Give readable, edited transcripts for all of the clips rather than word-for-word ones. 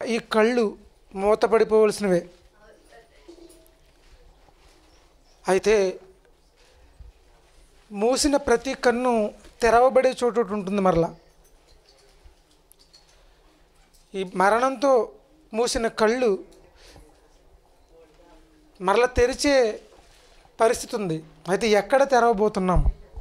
ఈ కళ్ళు మూతపడిపోవలసినవే. అయితే మూసిన ప్రతి కన్ను తెరవబడే చోటు ఒకటి ఉంటుంది. మరలా ఈ మరణంతో మూసిన కళ్ళు మరలా తెరిచే పరిస్థితి ఉంది. అయితే ఎక్కడ తెరవబోతున్నాం?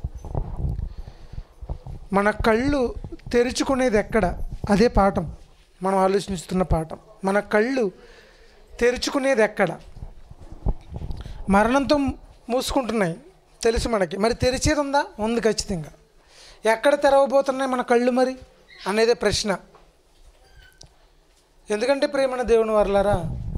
మన కళ్ళు తెరుచుకునేది ఎక్కడ? అదే పాఠం, మనం ఆలోచిస్తున్న పాఠం. మన కళ్ళు తెరుచుకునేది ఎక్కడ? మరణంతో మూసుకుంటున్నాయి తెలుసు మనకి, మరి తెరిచేది ఉందా? ఉంది, ఖచ్చితంగా. ఎక్కడ తెరవబోతున్నాయి మన కళ్ళు మరి అనేదే ప్రశ్న. ఎందుకంటే ప్రియమైన దేవుని వారలారా,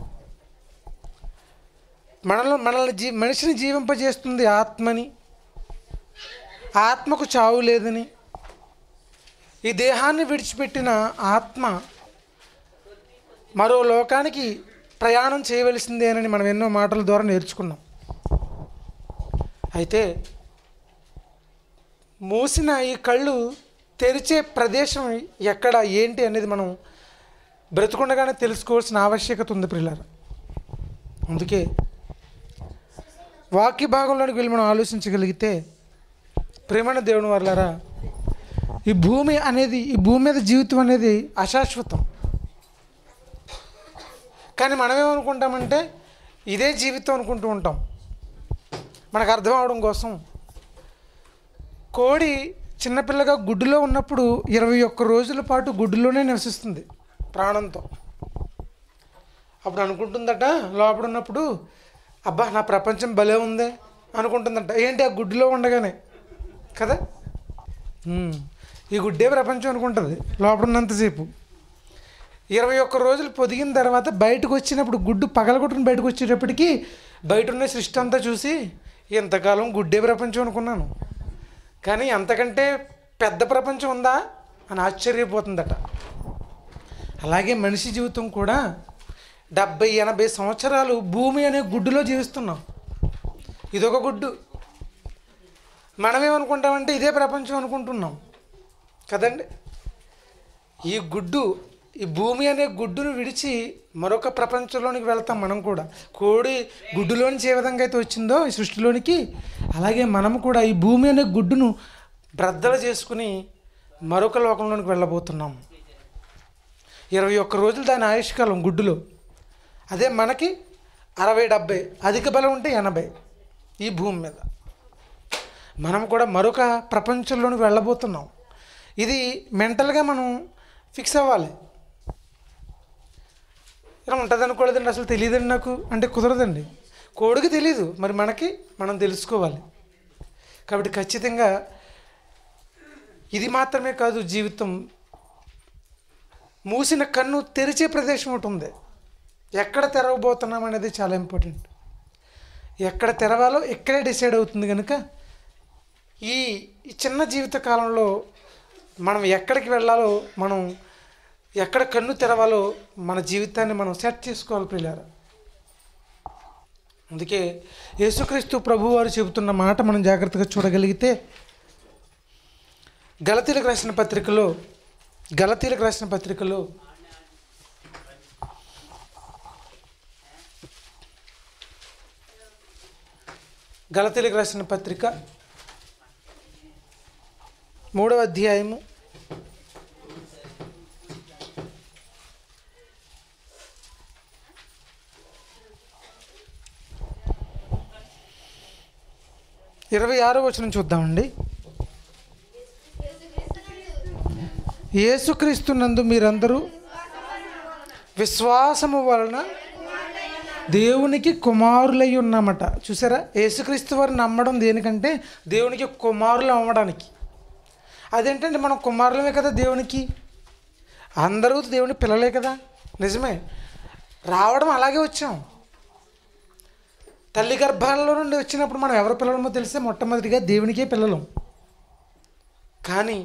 మనిషిని జీవింపజేస్తుంది ఆత్మని, ఆత్మకు చావు లేదని. ఈ దేహాన్ని విడిచిపెట్టిన ఆత్మ మరో లోకానికి ప్రయాణం చేయవలసిందేనని మనం ఎన్నో మాటల ద్వారా నేర్చుకున్నాం. అయితే మూసిన ఈ కళ్ళు తెరిచే ప్రదేశం ఎక్కడ, ఏంటి అనేది మనం బ్రతుకుండగానే తెలుసుకోవాల్సిన ఆవశ్యకత ఉంది ప్రియులారా. అందుకే వాక్య భాగంలోనికి వెళ్ళి మనం ఆలోచించగలిగితే, ప్రేమైన దేవుని వారలారా, ఈ భూమి మీద జీవితం అనేది అశాశ్వతం. కానీ మనమేమనుకుంటామంటే ఇదే జీవితం అనుకుంటూ ఉంటాం. మనకు అర్థం అవడం కోసం, కోడి చిన్నపిల్లగా గుడ్డులో ఉన్నప్పుడు 21 రోజుల పాటు గుడ్డులోనే నివసిస్తుంది ప్రాణంతో. అప్పుడు అనుకుంటుందట, లోపల ఉన్నప్పుడు, అబ్బా నా ప్రపంచం భలే ఉందే అనుకుంటుందట. ఏంటి? ఆ గుడ్డులో ఉండగానే కదా, ఈ గుడ్డే ప్రపంచం అనుకుంటుంది లోపల ఉన్నంతసేపు. 21 రోజులు పొదిగిన తర్వాత బయటకు వచ్చినప్పుడు, గుడ్డు పగలగొట్టుకుని బయటకు వచ్చేటప్పటికి బయట ఉన్న సృష్టి అంతా చూసి, ఎంతకాలం గుడ్డే ప్రపంచం అనుకున్నాను, కానీ అంతకంటే పెద్ద ప్రపంచం ఉందా అని ఆశ్చర్యపోతుందట. అలాగే మనిషి జీవితం కూడా 70-80 సంవత్సరాలు భూమి అనే గుడ్డులో జీవిస్తున్నాం. ఇదొక గుడ్డు. మనమేమనుకుంటామంటే ఇదే ప్రపంచం అనుకుంటున్నాం కదండి. ఈ భూమి అనే గుడ్డును విడిచి మరొక ప్రపంచంలోనికి వెళ్తాం మనం కూడా. కోడి గుడ్డులోంచి ఏ విధంగా అయితే వచ్చిందో ఈ సృష్టిలోనికి, అలాగే మనం కూడా ఈ భూమి అనే గుడ్డును బ్రద్దలు చేసుకుని మరొక లోకంలోనికి వెళ్ళబోతున్నాం. 21 రోజులు దాని ఆయుష్కాలం గుడ్డులో. అదే మనకి 60-70, అధిక బలం ఉంటే 80 ఈ భూమి మీద. మనం కూడా మరొక ప్రపంచంలోనికి వెళ్ళబోతున్నాం. ఇది మెంటల్గా మనం ఫిక్స్ అవ్వాలి. ఇలా ఉంటుంది అనుకోలేదండి, అసలు తెలియదండి నాకు అంటే కుదరదండి. కోడికి తెలీదు, మరి మనం తెలుసుకోవాలి. కాబట్టి ఖచ్చితంగా ఇది మాత్రమే కాదు జీవితం. మూసిన కన్ను తెరిచే ప్రదేశం ఒకటి ఉంది. ఎక్కడ తెరవబోతున్నాం అనేది చాలా ఇంపార్టెంట్. ఎక్కడ తెరవాలో ఎక్కడే డిసైడ్ అవుతుంది. కనుక ఈ చిన్న జీవిత కాలంలో మనం ఎక్కడికి వెళ్ళాలో, మనం ఎక్కడ కన్ను తెరవాలో మన జీవితాన్ని మనం సెట్ చేసుకోవాలి ప్రియులారా. అందుకే యేసుక్రీస్తు ప్రభువారు చెబుతున్న మాట మనం జాగ్రత్తగా చూడగలిగితే, గలతీలకు రాసిన పత్రికలో గలతీలకు రాసిన పత్రిక 3వ అధ్యాయము 26వ వచనం చూద్దామండి. యేసుక్రీస్తునందు మీరందరూ విశ్వాసము వలన దేవునికి కుమారులై ఉన్నామట. చూసారా, యేసుక్రీస్తు వారిని నమ్మడం దేనికంటే దేవునికి కుమారులు అవ్వడానికి. అదేంటంటే మనం కుమారులమే కదా దేవునికి, అందరూ దేవుని పిల్లలే కదా. నిజమే, రావడం అలాగే వచ్చాం. తల్లి గర్భాలలో నుండి వచ్చినప్పుడు మనం ఎవరి పిల్లలమో తెలిస్తే మొట్టమొదటిగా దేవునికే పిల్లలం. కానీ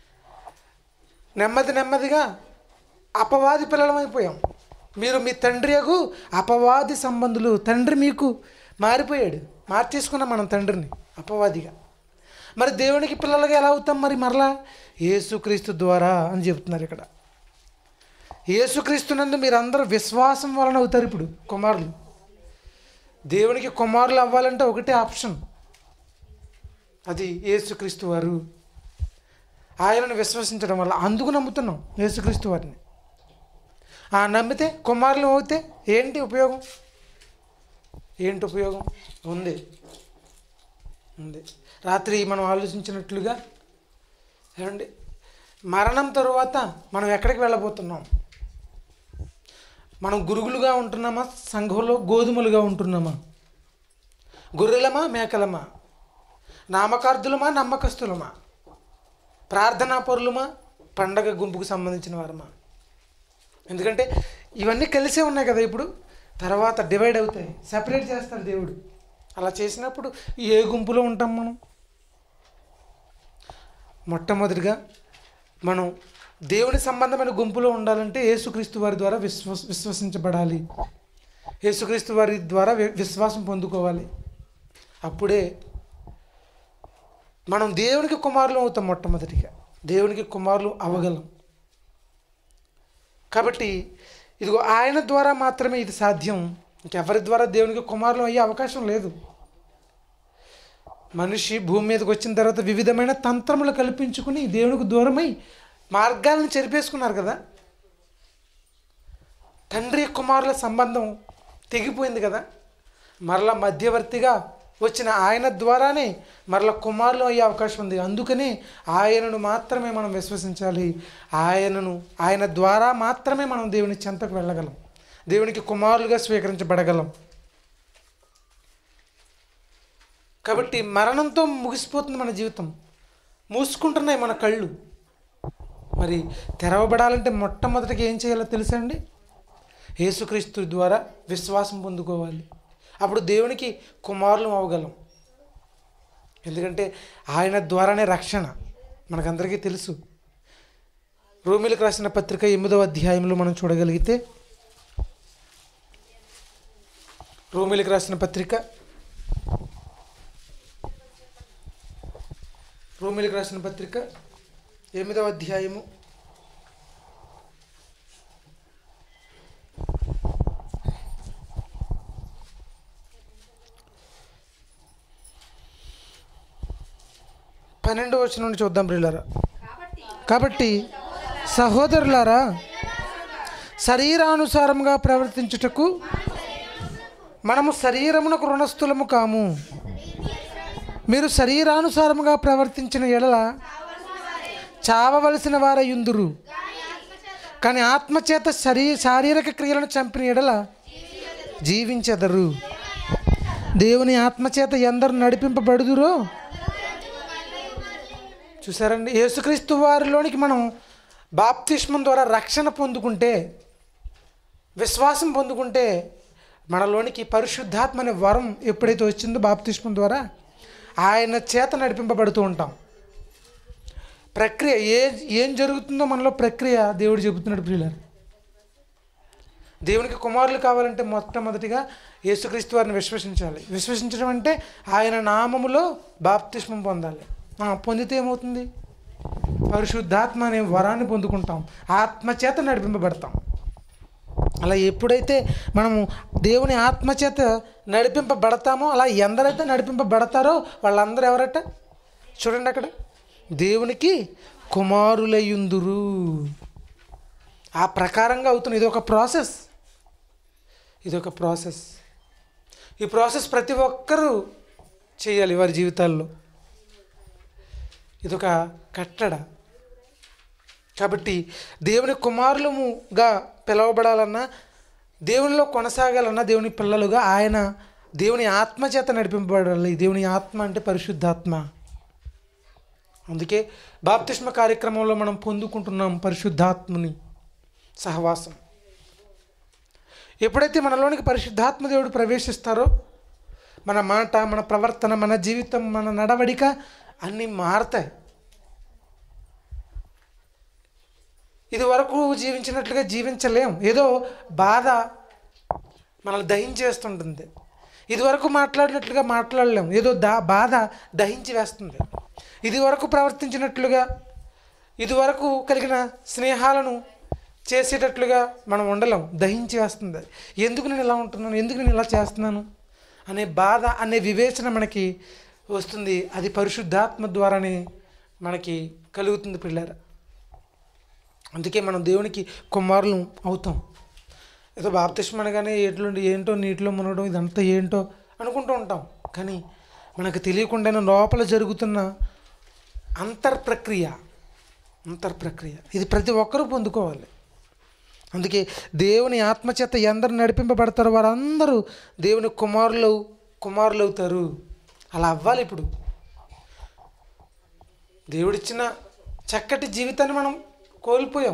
నెమ్మదిగా అపవాది పిల్లలమైపోయాం. మీరు మీ తండ్రి యగు అపవాది సంబంధులు. తండ్రి మీకు మారిపోయాడు, మార్చేసుకున్నాం మనం తండ్రిని అపవాదిగా. మరి దేవునికి పిల్లలుగా ఎలా అవుతాం? మరలా యేసుక్రీస్తు ద్వారా అని చెప్తున్నారు ఇక్కడ. యేసుక్రీస్తునందు మీరందరూ విశ్వాసం వలన అవుతారు ఇప్పుడు కుమారులు. దేవునికి కుమారులు అవ్వాలంటే ఒకటే ఆప్షన్, అది యేసుక్రీస్తు వారు. ఆయనను విశ్వసించడం వల్ల అందుకు నమ్ముతున్నాం యేసుక్రీస్తు వారిని. నమ్మితే కుమారులు అవుతే ఏంటి ఉపయోగం? ఏంటి ఉపయోగం? ఉంది. రాత్రి మనం ఆలోచించినట్లుగా ఏమండి, మరణం తరువాత మనం ఎక్కడికి వెళ్ళబోతున్నాం? మనం గురుగులుగా ఉంటున్నామా? సంఘంలో గోధుమలుగా ఉంటున్నామా? గొర్రెలమా మేకలమా? నామకార్థులమా నమ్మకస్తులమా? ప్రార్థనా పరులమా పండగ గుంపుకు సంబంధించిన వారమా? ఎందుకంటే ఇవన్నీ కలిసే ఉన్నాయి కదా. ఇప్పుడు తర్వాత డివైడ్ అవుతాయి, సెపరేట్ చేస్తారు దేవుడు. అలా చేసినప్పుడు ఏ గుంపులో ఉంటాం మనం? మొట్టమొదటిగా మనం దేవుని సంబంధమైన గుంపులో ఉండాలంటే యేసుక్రీస్తు వారి ద్వారా విశ్వసించబడాలి. యేసుక్రీస్తు వారి ద్వారా విశ్వాసం పొందుకోవాలి. అప్పుడే మనం దేవునికి కుమారులు అవుతాం. మొట్టమొదటిగా దేవునికి కుమారులు అవ్వగలం. కాబట్టి ఇదిగో ఆయన ద్వారా మాత్రమే ఇది సాధ్యం. ఇంకెవరి ద్వారా దేవునికి కుమారులు అయ్యే అవకాశం లేదు. మనిషి భూమి మీదకి వచ్చిన తర్వాత వివిధమైన తంత్రములు కల్పించుకుని దేవునికి దూరమై మార్గాలను చెరిపేసుకున్నారు కదా. తండ్రి కుమారుల సంబంధం తెగిపోయింది కదా. మరలా మధ్యవర్తిగా వచ్చిన ఆయన ద్వారానే మరలా కుమారులు అయ్యే అవకాశం ఉంది. అందుకనే ఆయనను మాత్రమే మనం విశ్వసించాలి. ఆయన ద్వారా మాత్రమే మనం దేవుని చెంతకు వెళ్ళగలం, దేవునికి కుమారులుగా స్వీకరించబడగలం. కాబట్టి మరణంతో ముగిసిపోతుంది మన జీవితం, మూసుకుంటున్నాయి మన కళ్ళు. మరి తెరవబడాలంటే మొట్టమొదటిగా ఏం చేయాలో తెలుసా అండి? యేసుక్రీస్తు ద్వారా విశ్వాసం పొందుకోవాలి. అప్పుడు దేవునికి కుమారులు అవ్వగలం. ఎందుకంటే ఆయన ద్వారానే రక్షణ, మనకందరికీ తెలుసు. రోమీలకు రాసిన పత్రిక 8వ అధ్యాయంలో మనం చూడగలిగితే, రోమీలకు రాసిన పత్రిక 8వ అధ్యాయము 12వ వచనం నుండి చూద్దాం ప్రియులారా. కాబట్టి సహోదరులారా, శరీరానుసారంగా ప్రవర్తించుటకు మనము శరీరమునకు రుణస్థులము కాము. మీరు శరీరానుసారముగా ప్రవర్తించిన ఎడల చావవలసిన వారయుందురు, కానీ ఆత్మచేత శారీరక క్రియలను చంపిన ఎడల జీవించెదరు. దేవుని ఆత్మచేత ఎందరు నడిపింపబడుదురో. చూసారండి, యేసుక్రీస్తు వారిలోనికి మనం బాప్తిస్మం ద్వారా రక్షణ పొందుకుంటే, విశ్వాసం పొందుకుంటే, మనలోనికి పరిశుద్ధాత్మ అనే వరం ఎప్పుడైతే వచ్చిందో బాప్తిస్మం ద్వారా ఆయన చేత నడిపింపబడుతూ ఉంటాం. ప్రక్రియ ఏం జరుగుతుందో మనలో ప్రక్రియ దేవుడు చెబుతున్నాడు ప్రియులారా. దేవునికి కుమారులు కావాలంటే మొట్టమొదటిగా యేసుక్రీస్తు వారిని విశ్వసించాలి. విశ్వసించడం అంటే ఆయన నామములో బాప్తిస్మం పొందాలి. పొందితే ఏమవుతుంది? పరిశుద్ధాత్మ అనే వరాన్ని పొందుకుంటాం, ఆత్మచేత నడిపింపబడతాం. అలా ఎప్పుడైతే మనము దేవుని ఆత్మచేత నడిపింపబడతామో, అలా ఎందరైతే నడిపింపబడతారో వాళ్ళందరూ ఎవరట? చూడండి, అక్కడ దేవునికి కుమారులయుందురు. ఆ ప్రకారంగా అవుతుంది. ఇదొక ప్రాసెస్. ఈ ప్రాసెస్ ప్రతి ఒక్కరూ చేయాలి వారి జీవితాల్లో. ఇదొక కట్టడ. కాబట్టి దేవుని కుమారులుగా పిలవబడాలన్నా, దేవునిలో కొనసాగాలన్నా, దేవుని పిల్లలుగా దేవుని ఆత్మచేత నడిపింపబడాలి. దేవుని ఆత్మ అంటే పరిశుద్ధాత్మ. అందుకే బాప్తిస్మ కార్యక్రమంలో మనం పొందుకుంటున్నాం పరిశుద్ధాత్మని సహవాసం. ఎప్పుడైతే మనలోనికి పరిశుద్ధాత్మ దేవుడు ప్రవేశిస్తారో మన మాట, మన ప్రవర్తన, మన జీవితం, మన నడవడిక అన్నీ మారతాయి. ఇది వరకు జీవించినట్లుగా జీవించలేం. ఏదో బాధ మనల్ని దహించేస్తుంటుంది. ఇది వరకు మాట్లాడినట్లుగా మాట్లాడలేం. ఏదో బాధ దహించి వేస్తుంది. ఇది వరకు ప్రవర్తించినట్లుగా, ఇది వరకు కలిగిన స్నేహాలను చేసేటట్లుగా మనం ఉండలేం, దహించి వేస్తుంది. ఎందుకు నేను ఇలా ఉంటున్నాను, ఎందుకు నేను ఇలా చేస్తున్నాను అనే బాధ, అనే వివేచన మనకి వస్తుంది. అది పరిశుద్ధాత్మ ద్వారానే మనకి కలుగుతుంది పిల్లరా. అందుకే మనం దేవునికి కుమారులు అవుతాం. ఏదో బాప్తిస్మం అనగానే ఏంటో నీటిలో మునగడం ఇదంతా ఏంటో అనుకుంటూ ఉంటాం. కానీ మనకు తెలియకుండానే లోపల జరుగుతున్న అంతర్ప్రక్రియ ఇది ప్రతి ఒక్కరూ పొందుకోవాలి. అందుకే దేవుని ఆత్మచేత ఎందరు నడిపింపబడతారో వారందరూ దేవుని కుమారులు అవుతారు. అలా అవ్వాలి. ఇప్పుడు దేవుడిచ్చిన చక్కటి జీవితాన్ని మనం కోల్పోయాం.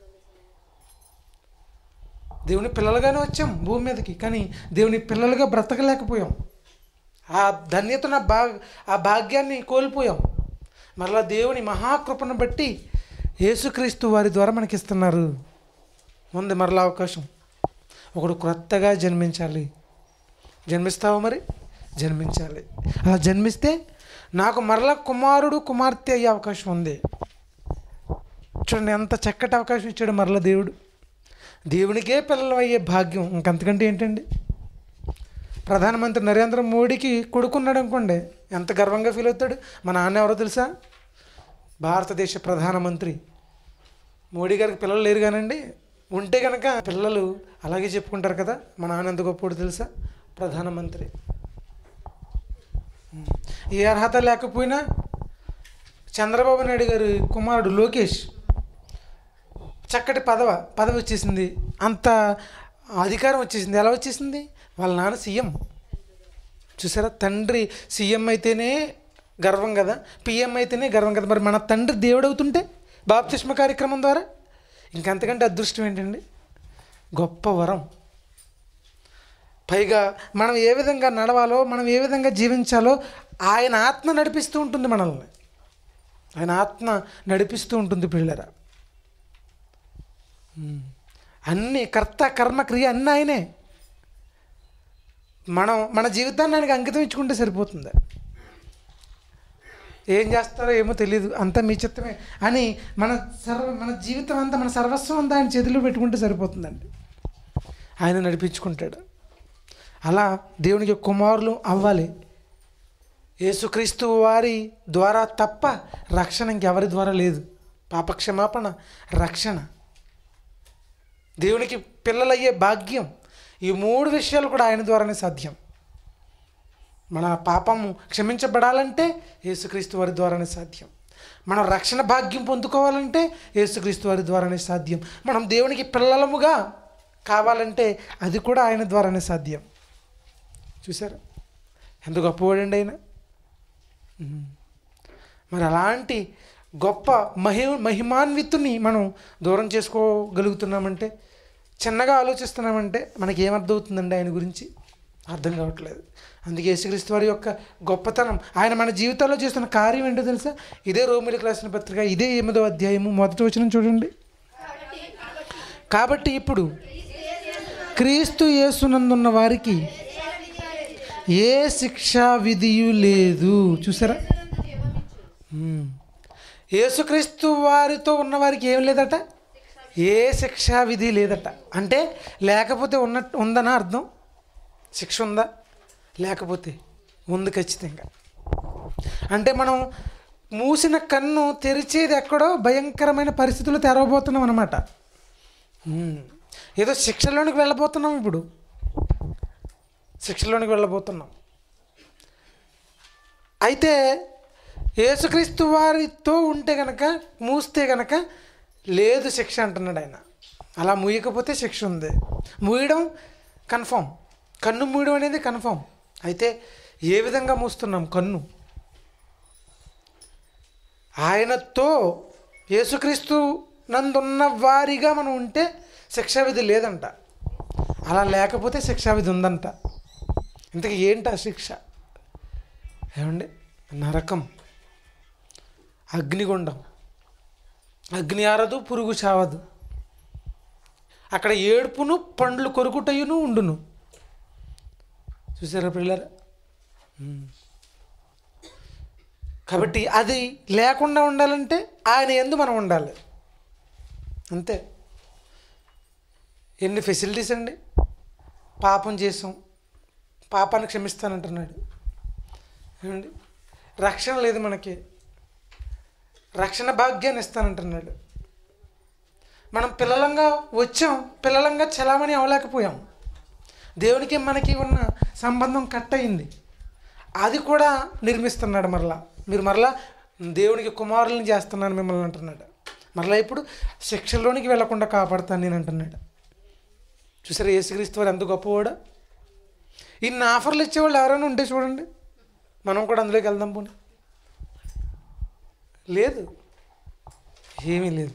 దేవుని పిల్లలుగానే వచ్చాం భూమి మీదకి, కానీ దేవుని పిల్లలుగా బ్రతకలేకపోయాం. ఆ ధన్యతను, ఆ భాగ్యాన్ని కోల్పోయాం. మరలా దేవుని మహాకృపను బట్టి యేసుక్రీస్తు వారి ద్వారా మనకిస్తున్నారు. ఉంది మరలా అవకాశం. ఒకడు క్రొత్తగా జన్మించాలి. జన్మిస్తావా? మరి జన్మించాలి. అలా జన్మిస్తే నాకు మరలా కుమారుడు కుమార్తె అయ్యే అవకాశం ఉంది. చూడండి ఎంత చక్కటి అవకాశం ఇచ్చాడు మరలా దేవుడు. దేవునికే పిల్లలు అయ్యే భాగ్యం ఇంకంతకంటే ఏంటండి? ప్రధానమంత్రి నరేంద్ర మోడీకి కొడుకున్నాడు అనుకోండి, ఎంత గర్వంగా ఫీల్ అవుతాడు. మా నాన్న ఎవరో తెలుసా? భారతదేశ ప్రధానమంత్రి. మోడీ గారికి పిల్లలు లేరు కానండి, ఉంటే కనుక పిల్లలు అలాగే చెప్పుకుంటారు కదా, మా నాన్న ఎంత గొప్పవాడు తెలుసా, ప్రధానమంత్రి. ఏ అర్హత లేకపోయినా చంద్రబాబు నాయుడు గారి కుమారుడు లోకేష్ చక్కటి పదవి వచ్చేసింది, అంత అధికారం వచ్చేసింది. ఎలా వచ్చేసింది? వాళ్ళ నాన్న సీఎం. చూసారా, తండ్రి సీఎం అయితేనే గర్వం కదా, పిఎం అయితేనే గర్వం కదా. మరి మన తండ్రి దేవుడు అవుతుంటే బాప్తిస్మ కార్యక్రమం ద్వారా ఇంకంతకంటే అదృష్టం ఏంటండి? గొప్ప వరం. పైగా మనం ఏ విధంగా నడవాలో, మనం ఏ విధంగా జీవించాలో ఆయన ఆత్మ నడిపిస్తూ ఉంటుంది మనల్ని. ఆయన ఆత్మ నడిపిస్తూ ఉంటుంది పిల్లరా. అన్నీ కర్త కర్మ క్రియ అన్నీ ఆయనే. మన జీవితాన్ని ఆయనకి అంకితం ఇచ్చుకుంటే సరిపోతుంది. ఏం చేస్తారో ఏమో తెలియదు, అంతా మీ చిత్తమే అని మన జీవితం అంతా, మన సర్వస్వం అంతా ఆయన చేతిలో పెట్టుకుంటే సరిపోతుందండి. ఆయన నడిపించుకుంటాడు. అలా దేవునికి కుమారులు అవ్వాలి. యేసుక్రీస్తు వారి ద్వారా తప్ప రక్షణ ఇంకెవరి ద్వారా లేదు. పాపక్షమాపణ, రక్షణ, దేవునికి పిల్లలయ్యే భాగ్యం, ఈ 3 విషయాలు కూడా ఆయన ద్వారానే సాధ్యం. మన పాపము క్షమించబడాలంటే యేసుక్రీస్తు వారి ద్వారానే సాధ్యం. మనం రక్షణ భాగ్యం పొందుకోవాలంటే యేసుక్రీస్తు వారి ద్వారానే సాధ్యం. మనం దేవునికి పిల్లలముగా కావాలంటే అది కూడా ఆయన ద్వారానే సాధ్యం. చూసారా ఎంత గొప్పవాడండి ఆయన. మరి అలాంటి గొప్ప మహిమాన్వితుని మనం దూరం చేసుకోగలుగుతున్నామంటే, చిన్నగా ఆలోచిస్తున్నామంటే మనకి ఏమర్థమవుతుందండి ఆయన గురించి? అర్థం కావట్లేదు. అందుకే యేసుక్రీస్తు వారి యొక్క గొప్పతనం, ఆయన మన జీవితాల్లో చేస్తున్న కార్యం ఏంటో తెలుసా? ఇదే రోమీయులకు రాసిన పత్రిక, ఇదే 8వ అధ్యాయము 1వ వచనం చూడండి. కాబట్టి ఇప్పుడు క్రీస్తు యేసునందున్న వారికి ఏ శిక్షా విధియు లేదు. చూసారా, యేసుక్రీస్తు వారితో ఉన్నవారికి ఏం లేదట, ఏ శిక్షా విధి లేదట. అంటే లేకపోతే ఉందనా అర్థం? శిక్ష ఉందా? లేకపోతే ఉంది ఖచ్చితంగా. అంటే మనం మూసిన కన్ను తెరిచేది ఎక్కడో భయంకరమైన పరిస్థితులు తెరవబోతున్నాం అన్నమాట. ఏదో శిక్షలోనికి వెళ్ళబోతున్నాం. ఇప్పుడు శిక్షలోనికి వెళ్ళబోతున్నాం. అయితే యేసుక్రీస్తు వారితో ఉంటే కనుక, మూస్తే కనుక లేదు శిక్ష అంటున్నాడు ఆయన. అలా మూయకపోతే శిక్ష ఉంది. మూయడం కన్ఫామ్, కన్ను మూయడం అనేది కన్ఫామ్. అయితే ఏ విధంగా మూస్తున్నాం కన్ను? ఆయనతో యేసుక్రీస్తు నందున్న వారిగా మనం ఉంటే శిక్షావిధి లేదంట. అలా లేకపోతే శిక్షావిధి ఉందంట. ఇంతకీ ఏంటి ఆ శిక్ష? ఏమండి? నరకం, అగ్నిగుండం. అగ్ని ఆరదు, పురుగు చావదు. అక్కడ ఏడుపును పండ్లు కొరుకుటయును ఉండును. చూసారా పిల్లలు? కాబట్టి అది లేకుండా ఉండాలంటే ఆయన యందు మనం ఉండాలి. అంతే. ఎన్ని ఫెసిలిటీస్ అండి. పాపం చేసాం, పాపాన్ని క్షమిస్తానంటున్నాడు. ఏమండి, రక్షణ లేదు మనకి, రక్షణ భాగ్యాన్ని ఇస్తానంటున్నాడు. మనం పిల్లలంగా వచ్చాం, పిల్లలంగా చలామణి అవ్వలేకపోయాం. దేవునికి మనకి ఉన్న సంబంధం కట్ అయింది, అది కూడా నిర్మిస్తున్నాడు. మీరు మరలా దేవునికి కుమారులను చేస్తున్నాను మిమ్మల్ని అంటున్నాడు. మరలా ఇప్పుడు శిక్షలోనికి వెళ్లకుండా కాపాడుతాను నేను అంటున్నాడు. చూసారా యేసుక్రీస్తు వారు ఎంత గొప్పవాడు. ఇన్ని ఆఫర్లు ఇచ్చేవాళ్ళు ఎవరైనా ఉంటే చూడండి, మనం కూడా అందులోకి వెళ్దాం. పోనీ లేదు, ఏమీ లేదు.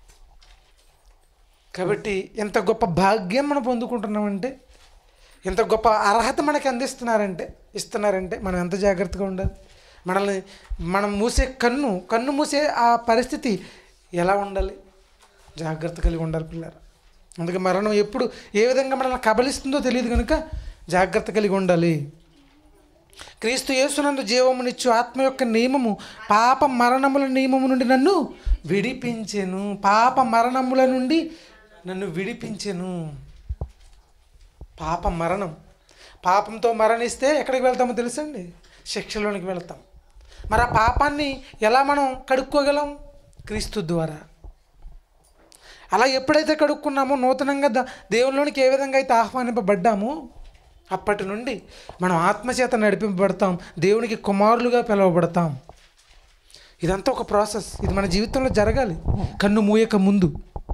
కాబట్టి ఎంత గొప్ప భాగ్యం మనం పొందుకుంటున్నామంటే, ఎంత గొప్ప అర్హత మనకి ఇస్తున్నారంటే మనం ఎంత జాగ్రత్తగా ఉండాలి. మనం మూసే కన్ను మూసే ఆ పరిస్థితి ఎలా ఉండాలి, జాగ్రత్త కలిగి ఉండాలి పిల్లలు. అందుకే మరణం ఎప్పుడు ఏ విధంగా మనల్ని కబలిస్తుందో తెలియదు కనుక జాగ్రత్త కలిగి ఉండాలి. క్రీస్తు యేసునందు జీవమునిచ్చు ఆత్మ యొక్క నియమము పాప మరణముల నియమము నుండి నన్ను విడిపించెను. పాప మరణముల నుండి నన్ను విడిపించెను. పాపంతో మరణిస్తే ఎక్కడికి వెళ్తామో తెలుసండి? శిక్షలోనికి వెళ్తాం. మరి ఆ పాపాన్ని ఎలా మనం కడుక్కోగలం? క్రీస్తు ద్వారా. అలా ఎప్పుడైతే కడుక్కున్నామో, నూతనంగా దేవునిలోనికి ఏ విధంగా అయితే ఆహ్వానింపబడ్డామో, అప్పటి నుండి మనం ఆత్మచేత నడిపింపబడతాం, దేవునికి కుమారులుగా పిలువబడతాం. ఇదంతా ఒక ప్రాసెస్. ఇది మన జీవితంలో జరగాలి కన్ను మూయక ముందు.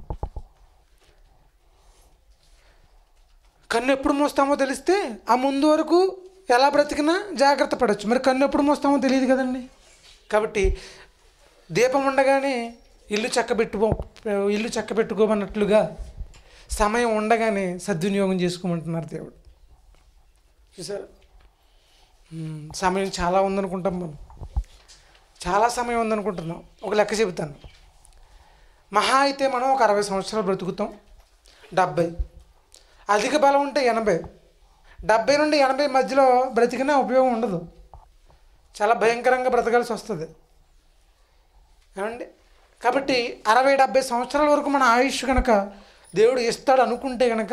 కన్ను ఎప్పుడు మూస్తామో తెలిస్తే ఆ ముందు వరకు ఎలా బ్రతికినా జాగ్రత్త పడవచ్చు. మరి కన్ను ఎప్పుడు మూస్తామో తెలియదు కదండి. కాబట్టి దీపం ఉండగానే ఇల్లు చక్కబెట్టుకోమన్నట్లుగా సమయం ఉండగానే సద్వినియోగం చేసుకోమంటున్నారు దేవుడు. చూసారా, సమయం చాలా ఉందనుకుంటాం మనం, చాలా సమయం ఉందనుకుంటున్నాం. ఒక లెక్క చెబుతాను. మహా అయితే మనం ఒక 60 సంవత్సరాలు బ్రతుకుతాం, 70. అధిక బలం ఉంటే 80. 70 నుండి 80 మధ్యలో బ్రతికినా ఉపయోగం ఉండదు, చాలా భయంకరంగా బ్రతకాల్సి వస్తుంది. ఏమండి, కాబట్టి 60-70 సంవత్సరాల వరకు మన ఆయుష్ కనుక దేవుడు ఇస్తాడు అనుకుంటే కనుక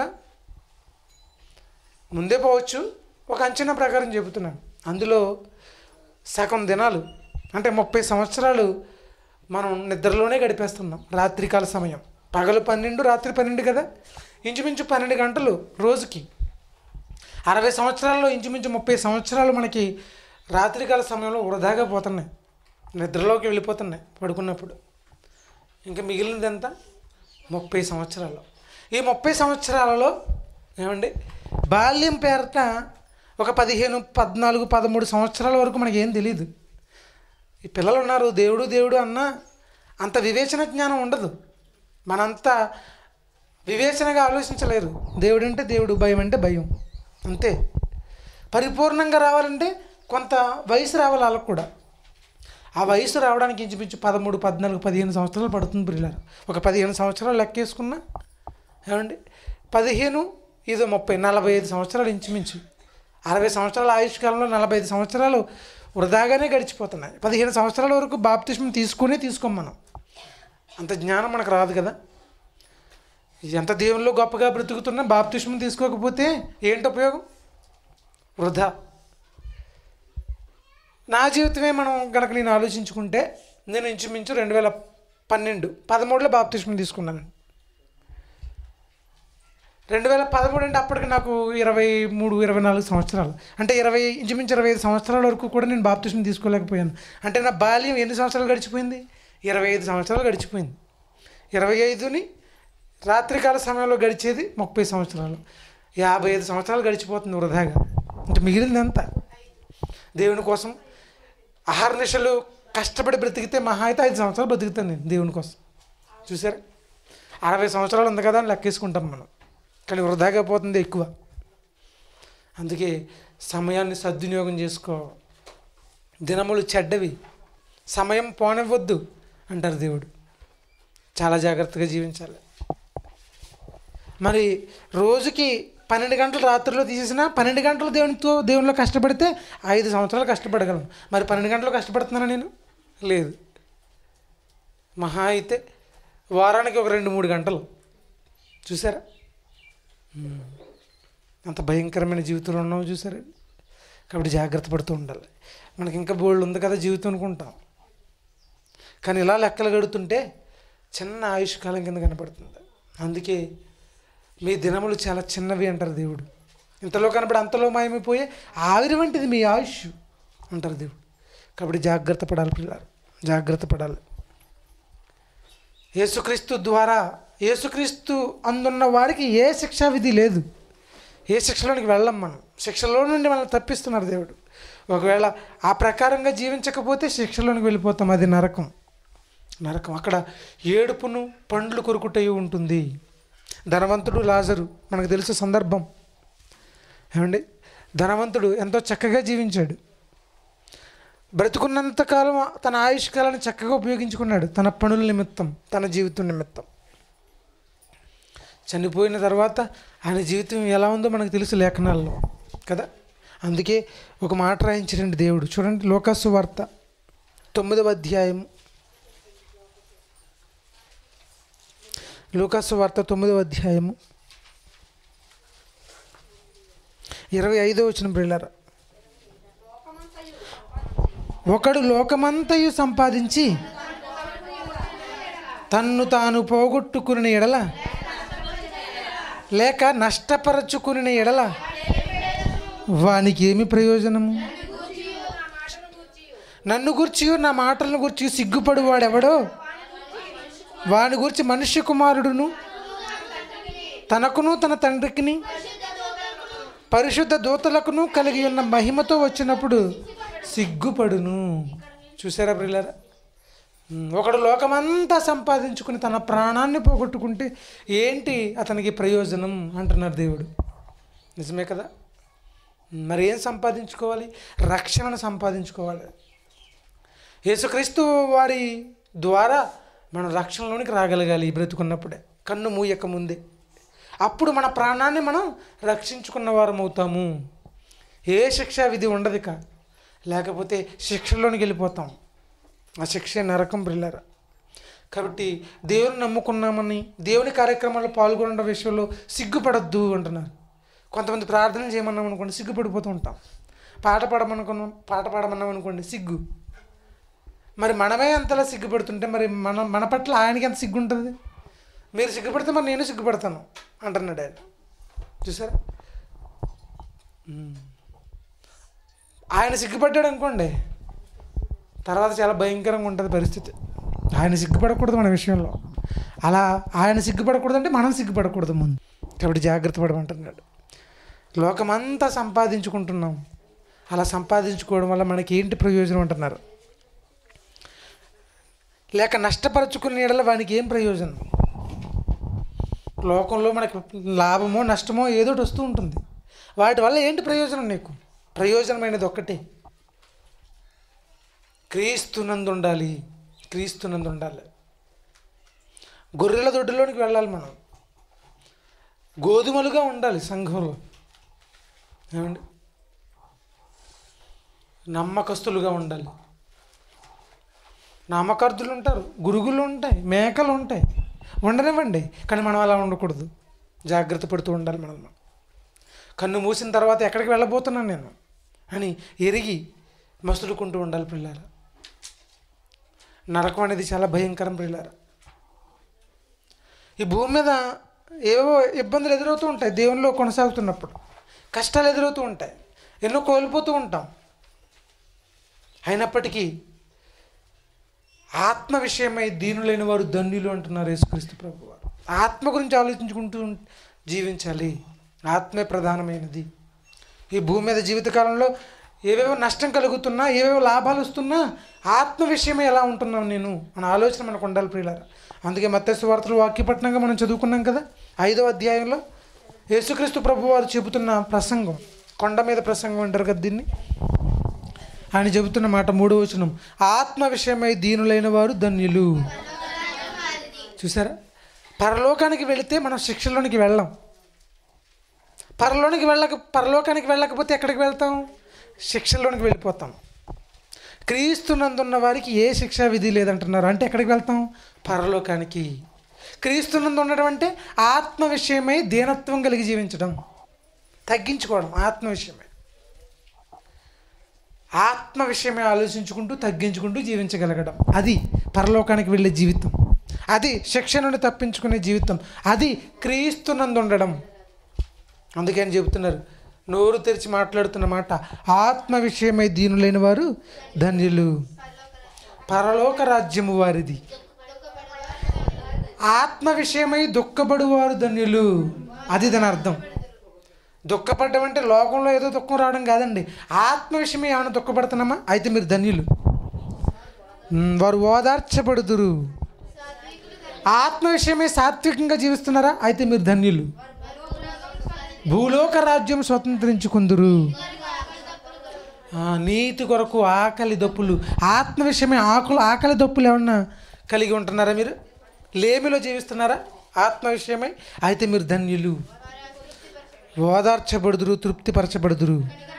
ముందే పోవచ్చు. ఒక అంచనా ప్రకారం చెబుతున్నాను, అందులో సగం దినాలు అంటే 30 సంవత్సరాలు మనం నిద్రలోనే గడిపేస్తున్నాం. రాత్రికాల సమయం, పగలు 12, రాత్రి 12 కదా, ఇంచుమించు 12 గంటలు రోజుకి. 60 సంవత్సరాల్లో ఇంచుమించు 30 సంవత్సరాలు మనకి రాత్రికాల సమయంలో వృధాగా పోతున్నాయి, నిద్రలోకి వెళ్ళిపోతున్నాయి పడుకున్నప్పుడు. ఇంకా మిగిలినది ఎంత? 30 సంవత్సరాలు. ఈ 30 సంవత్సరాలలో ఏమండి, బాల్యం పేరట ఒక 15, 14, 13 సంవత్సరాల వరకు మనకేం తెలియదు. ఈ పిల్లలు ఉన్నారు, దేవుడు అన్నా అంత వివేచన జ్ఞానం ఉండదు, మనంతా వివేచనగా ఆలోచించలేరు. దేవుడు అంటే దేవుడు, భయం అంటే భయం, అంతే. పరిపూర్ణంగా రావాలంటే కొంత వయసు రావాలి వాళ్ళకు కూడా. ఆ వయసు రావడానికి ఇంచుమించు 13, 14, 15 సంవత్సరాలు పడుతుంది పిల్లలు. ఒక 15 సంవత్సరాలు లెక్కేసుకున్నా ఏమండి, 15 ఇదో 30, 45 సంవత్సరాలు ఇంచుమించు. 60 సంవత్సరాల ఆయుష్ కాలంలో 45 సంవత్సరాలు వృధాగానే గడిచిపోతున్నాయి. 15 సంవత్సరాల వరకు బాప్తిస్మం తీసుకోం మనం. అంత జ్ఞానం మనకు రాదు కదా. ఎంత దేవుల్లో గొప్పగా బ్రతుకుతున్నా బాప్తిస్మం తీసుకోకపోతే ఏంటి ఉపయోగం? వృధా. నా జీవితమే మనం కనుక నేను ఆలోచించుకుంటే, నేను ఇంచుమించు 2012, 13లో బాప్తిస్మం తీసుకున్నాను. 2013 అంటే అప్పటికి నాకు 23, 24 సంవత్సరాలు. అంటే ఇంచుమించు 25 సంవత్సరాల వరకు కూడా నేను బాప్తిస్మం తీసుకోలేకపోయాను. అంటే నా బాల్యం ఎన్ని సంవత్సరాలు గడిచిపోయింది? 25 సంవత్సరాలు గడిచిపోయింది. 25ని రాత్రికాల సమయంలో గడిచేది 30 సంవత్సరాలు, 55 సంవత్సరాలు గడిచిపోతుంది వృధాగా. అంటే మిగిలింది ఎంత? దేవుని కోసం అహర్నిశలు కష్టపడి బ్రతికితే మహా అయితే 5 సంవత్సరాలు బ్రతుకుతాను నేను దేవుని కోసం. చూసారా, 60 సంవత్సరాలు ఉంది కదా అని లెక్కేసుకుంటాం మనం, కానీ వృధాగా పోతుంది ఎక్కువ. అందుకే సమయాన్ని సద్వినియోగం చేసుకో. దినములు చెడ్డవి, సమయం పోనివ్వద్దు అంటారు దేవుడు. చాలా జాగ్రత్తగా జీవించాలి. మరి రోజుకి 12 గంటలు రాత్రిలో తీసేసినా 12 గంటలు దేవునిలో కష్టపడితే 5 సంవత్సరాలు కష్టపడగలను. మరి 12 గంటలు కష్టపడుతున్నానా నేను? లేదు. మహా అయితే వారానికి ఒక 2-3 గంటలు. చూసారా, అంత భయంకరమైన జీవితంలో ఉన్నావు చూసారండి. కాబట్టి జాగ్రత్త పడుతూ ఉండాలి. మనకి ఇంకా బోల్డ్ ఉంది కదా జీవితం అనుకుంటాం, కానీ ఇలా లెక్కలు గడుతుంటే చిన్న ఆయుష్కాలం కింద కనపడుతుంది. అందుకే మీ దినములు చాలా చిన్నవి అంటారు దేవుడు. ఇంతలో కనపడి అంతలో మాయమైపోయే ఆవిరి వంటిది మీ ఆయుష్ అంటారు దేవుడు. కాబట్టి జాగ్రత్త పడాలి పిల్లలు, జాగ్రత్త పడాలి. యేసుక్రీస్తు ద్వారా, యేసుక్రీస్తు అందున్న వారికి ఏ శిక్షా విధి లేదు. ఏ శిక్షలోనికి వెళ్ళం మనం. శిక్షలో నుండి మనల్ని తప్పిస్తున్నారు దేవుడు. ఒకవేళ ఆ ప్రకారంగా జీవించకపోతే శిక్షలోనికి వెళ్ళిపోతాం. అది నరకం. అక్కడ ఏడుపును పండ్లు కొరుకుటయి ఉంటుంది. ధనవంతుడు లాజరు మనకు తెలిసే సందర్భం. ఏమండి, ధనవంతుడు ఎంతో చక్కగా జీవించాడు. బ్రతుకున్నంతకాలం తన ఆయుష్కాలాన్ని చక్కగా ఉపయోగించుకున్నాడు, తన పనుల నిమిత్తం, తన జీవితం నిమిత్తం. చనిపోయిన తర్వాత ఆయన జీవితం ఎలా ఉందో మనకు తెలుసు లేఖనాల్లో కదా. అందుకే ఒక మాట రాయించారండి దేవుడు. చూడండి, లూకాసు వార్త 9వ అధ్యాయము, లూకాసు వార్త 9వ అధ్యాయము 25వ వచనం ప్రియులారా. ఒకడు లోకమంతయు సంపాదించి తన్ను తాను పోగొట్టుకుని ఎడల, లేక నష్టపరచుకుని ఎడల వానికి ఏమి ప్రయోజనము? నన్ను గూర్చి నా మాటలను గూర్చి సిగ్గుపడు వాడెవడో వాని గురించి మనుష్య కుమారుడును తనకును తన తండ్రికిని పరిశుద్ధ దూతలకును కలిగి ఉన్న మహిమతో వచ్చినప్పుడు సిగ్గుపడును. చూసారా ప్రియులారా, ఒకడు లోకమంతా సంపాదించుకుని తన ప్రాణాన్ని పోగొట్టుకుంటే ఏంటి అతనికి ప్రయోజనం అంటున్నారు దేవుడు. నిజమే కదా. మరి ఏం సంపాదించుకోవాలి? రక్షణను సంపాదించుకోవాలి. యేసుక్రీస్తు వారి ద్వారా మనం రక్షణలోనికి రాగలగాలి. బ్రతుకున్నప్పుడే, కన్ను మూయక ముందే. అప్పుడు మన ప్రాణాన్ని మనం రక్షించుకున్న వారం అవుతాము. ఏ శిక్షా విధి ఉండదు. లేకపోతే శిక్షలోనికి వెళ్ళిపోతాం. ఆ శిక్ష నరకం ప్రియులారా. కాబట్టి దేవుని నమ్ముకున్నామని దేవుని కార్యక్రమాల్లో పాల్గొనడం విషయంలో సిగ్గుపడద్దు అంటున్నారు. కొంతమంది ప్రార్థన చేయమన్నాం అనుకోండి, సిగ్గుపడిపోతూ ఉంటాం. పాట పాడమన్నాం అనుకోండి, సిగ్గు. మరి మనమే అంతలా సిగ్గుపడుతుంటే మరి మన పట్ల ఆయనకి ఎంత సిగ్గు ఉంటుంది? మీరు సిగ్గుపడితే మరి నేను సిగ్గుపడతాను అంటున్నాడు ఆయన. చూసారా, ఆయన సిగ్గుపడ్డాడు అనుకోండి, తర్వాత చాలా భయంకరంగా ఉంటుంది పరిస్థితి. ఆయన సిగ్గుపడకూడదు మన విషయంలో. అలా ఆయన సిగ్గుపడకూడదు అంటే మనం సిగ్గుపడకూడదు ముందు. కాబట్టి జాగ్రత్త పడమంటున్నాడు. లోకమంతా సంపాదించుకుంటున్నాం. అలా సంపాదించుకోవడం వల్ల మనకి ఏంటి ప్రయోజనం అంటున్నారు? లేక నష్టపరచుకునే ఎడల వానికి ఏం ప్రయోజనం? లోకంలో మనకి లాభమో నష్టమో ఏదోటి వస్తూ ఉంటుంది. వాటి వల్ల ఏంటి ప్రయోజనం? నీకు ప్రయోజనమైనది ఒక్కటే, క్రీస్తునందు ఉండాలి. క్రీస్తునందు ఉండాలి. గొర్రెల దొడ్డిలోనికి వెళ్ళాలి మనం. గోధుమలుగా ఉండాలి సంఘంలో. ఏమండి, నమ్మకస్తులుగా ఉండాలి. నామకార్థులు ఉంటారు, గురుగులు ఉంటాయి, మేకలు ఉంటాయి, ఉండనివ్వండి. కానీ మనం అలా ఉండకూడదు. జాగ్రత్త పడుతూ ఉండాలి. మనం కన్ను మూసిన తర్వాత ఎక్కడికి వెళ్ళబోతున్నాను నేను అని ఎరిగి మసులుకుంటూ ఉండాలి పిల్లారా. నరకం అనేది చాలా భయంకరం పిల్లారా. ఈ భూమి మీద ఏవో ఇబ్బందులు ఎదురవుతూ ఉంటాయి. దేవునిలో కొనసాగుతున్నప్పుడు కష్టాలు ఎదురవుతూ ఉంటాయి, ఎన్నో కోల్పోతూ ఉంటాం. అయినప్పటికీ ఆత్మ విషయమై దీనులైన వారు ధన్యులు అంటున్నారు యేసుక్రీస్తు ప్రభు వారు. ఆత్మ గురించి ఆలోచించుకుంటూ జీవించాలి. ఆత్మే ప్రధానమైనది. ఈ భూమి మీద జీవితకాలంలో ఏవేవో నష్టం కలుగుతున్నా, ఏవేవో లాభాలు వస్తున్నా ఆత్మ విషయమే ఎలా ఉంటున్నాం నేను మన ఆలోచన మనకు ఉండాలి ప్రియులారా. అందుకే మత్తయి సువార్తలు వాక్యపట్నంగా మనం చదువుకున్నాం కదా. 5వ అధ్యాయంలో యేసుక్రీస్తు ప్రభు వారు చెబుతున్న ప్రసంగం, కొండ మీద ప్రసంగం అంటారు కదా దీన్ని. ఆయన చెబుతున్న మాట 3వ వచనం, ఆత్మ విషయమై దీనులైన వారు ధన్యులు. చూసారా, పరలోకానికి వెళితే మనం శిక్షలోనికి వెళ్ళాం. పరలోకానికి వెళ్ళకపోతే ఎక్కడికి వెళ్తాం? శిక్షలోనికి వెళ్ళిపోతాం. క్రీస్తునందున్న వారికి ఏ శిక్షా విధి లేదంటున్నారు. అంటే ఎక్కడికి వెళ్తాం? పరలోకానికి. క్రీస్తునందు ఉండడం అంటే ఆత్మ విషయమై దీనత్వం కలిగి జీవించడం, తగ్గించుకోవడం. ఆత్మ విషయమై ఆలోచించుకుంటూ తగ్గించుకుంటూ జీవించగలగడం, అది పరలోకానికి వెళ్ళే జీవితం. అది శిక్ష నుండి తప్పించుకునే జీవితం. అది క్రీస్తునందు ఉండడం. అందుకే ఆయన చెబుతున్నారు, నోరు తెరిచి మాట్లాడుతున్న మాట, ఆత్మ విషయమై దీనులైన వారు ధన్యులు, పరలోక రాజ్యము వారిది. ఆత్మ విషయమై దుఃఖపడువారు ధన్యులు, అది దాని అర్థం. దుఃఖపడ్డం అంటే లోకంలో ఏదో దుఃఖం రావడం కాదండి. ఆత్మ విషయమై ఏమైనా దుఃఖపడుతున్నామా, అయితే మీరు ధన్యులు. వారు ఓదార్చబడుదురు. ఆత్మ విషయమై సాత్వికంగా జీవిస్తున్నారా, అయితే మీరు ధన్యులు. భూలోక రాజ్యం స్వతంత్రించుకుందురు. నీతి కొరకు ఆకలి దప్పులు, ఆత్మ విషయమే ఆకలి దప్పులు ఏమన్నా కలిగి ఉంటున్నారా? మీరు లేమిలో జీవిస్తున్నారా ఆత్మ విషయమై, అయితే మీరు ధన్యులు. ఓదార్చబడుదురు, తృప్తిపరచబడుదురు.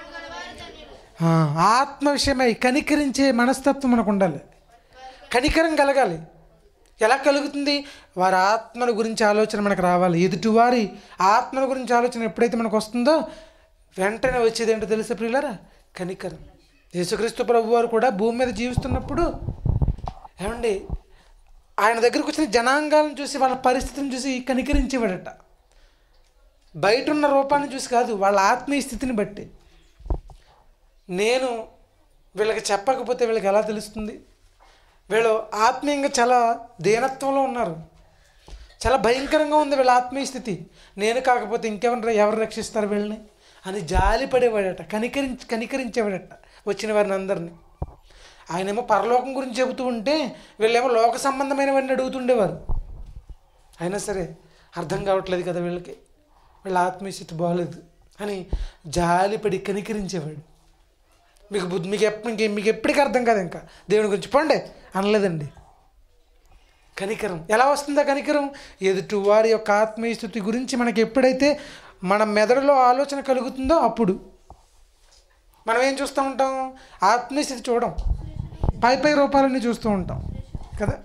ఆత్మ విషయమై కనికరించే మనస్తత్వం మనకు ఉండాలి. కనికరం కలగాలి. ఎలా కలుగుతుంది? వారి ఆత్మల గురించి ఆలోచన మనకు రావాలి. ఎదుటివారి ఆత్మల గురించి ఆలోచన ఎప్పుడైతే మనకు వస్తుందో వెంటనే వచ్చేది ఏంటో తెలుసా ప్రియులారా? కనికరం. యేసుక్రీస్తు ప్రభు వారు కూడా భూమి మీద జీవిస్తున్నప్పుడు ఏమండి, ఆయన దగ్గరకు వచ్చిన జనాంగాలను చూసి, వాళ్ళ పరిస్థితిని చూసి కనికరించేవాడట. బయట ఉన్న రూపాన్ని చూసి కాదు, వాళ్ళ ఆత్మీయ స్థితిని బట్టి. నేను వీళ్ళకి చెప్పకపోతే వీళ్ళకి ఎలా తెలుస్తుంది? వీళ్ళు ఆత్మీయంగా చాలా దీనత్వంలో ఉన్నారు, చాలా భయంకరంగా ఉంది వీళ్ళ ఆత్మీయ స్థితి. నేను కాకపోతే ఎవరు రక్షిస్తారు వీళ్ళని అని జాలి పడేవాడట, కనికరించేవాడట వచ్చిన వారిని అందరినీ. ఆయనేమో పరలోకం గురించి చెబుతూ ఉంటే వీళ్ళేమో లోక సంబంధమైనవన్నీ అడుగుతుండేవారు. అయినా సరే అర్థం కావట్లేదు కదా వీళ్ళకి, వీళ్ళ ఆత్మీయ స్థితి బాగలేదు అని జాలిపడి కనికరించేవాడు. మీకు ఎప్పటికీ అర్థం కాదు ఇంకా దేవుని గురించి పోండి అనలేదండి. కనికరం ఎలా వస్తుందా? కనికరం ఎదుటి వారి యొక్క ఆత్మీయ స్థితి గురించి మనకి ఎప్పుడైతే మన మెదడులో ఆలోచన కలుగుతుందో అప్పుడు మనం ఏం చూస్తూ ఉంటాం? ఆత్మీయ స్థితి చూడం, పై రూపాలన్నీ చూస్తూ ఉంటాం కదా.